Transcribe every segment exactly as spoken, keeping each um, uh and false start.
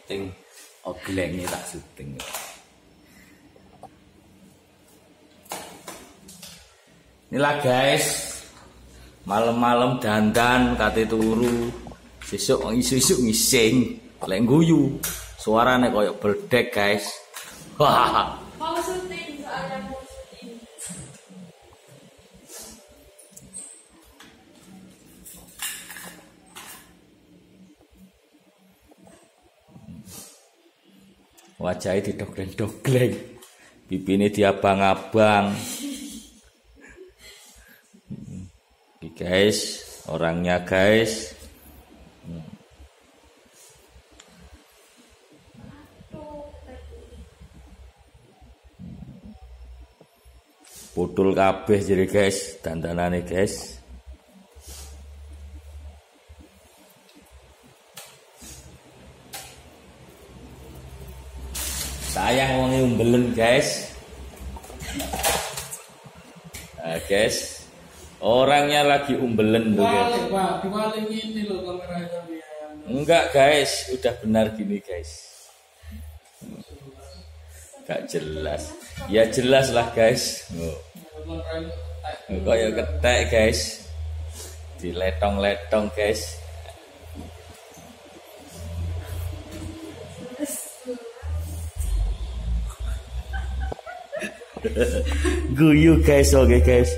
syuting oglenge tak syuting. Inilah guys, malam-malam dandan kate turu, sesuk isu-isu ngising, lek guyu, suarane koyo bledek guys. Wah. Mau syuting soalnya mau syuting. Wajahnya didogleng-dogleng, pipine diabang-abang. Oke guys, orangnya guys. Putul kabeh jadi guys, dandanane guys. Sayang wong umbelen guys. Nah, guys. Orangnya lagi umbelen tuh guys. Balik, Pak. Dibalik ini loh kameranya biar. Enggak guys, udah benar gini guys. Gak jelas. Ya jelas lah guys. Oh. Kayak ketek guys. Diletong-letong guys. Guyu guys, oke okay, guys.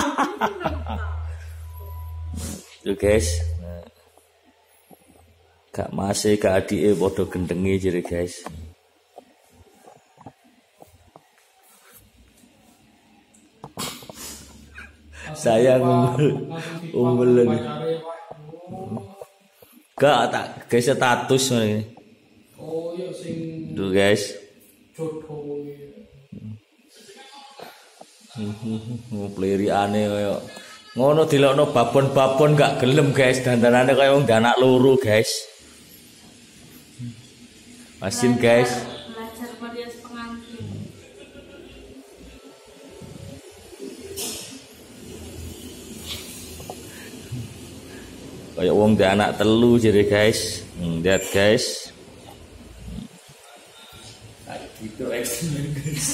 Tuh guys. Kak Mase, Kak Adike padha gendenge jere guys. Saya umbelen. Gak tak guys status ngene. Oh, ya sing tuh guys. jodoh. Pliriane koyo ngono dilokno babon-babon gak gelem guys, dandanane koyo wong anak loro guys. Masin guys. Belajar varias pengantin. Kayak wong dia anak telu jadi guys. Hmm, lihat guys. Nah, gitu ekstrim guys.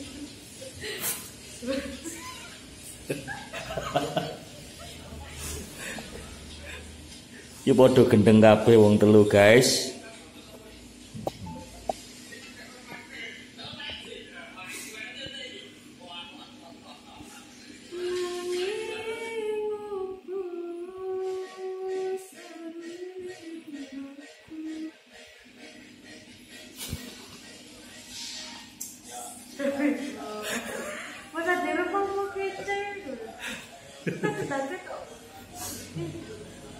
Ya podo gendeng kabeh wong telu guys. Masa di rumah mau kece itu. Takut-takut kok.